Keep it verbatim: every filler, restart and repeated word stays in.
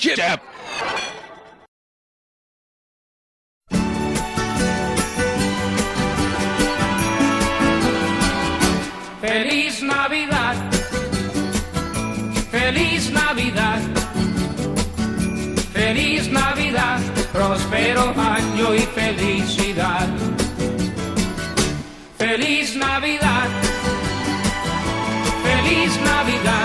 Chip. Chip. Feliz Navidad, feliz Navidad, feliz Navidad, próspero año y felicidad. Feliz Navidad, feliz Navidad.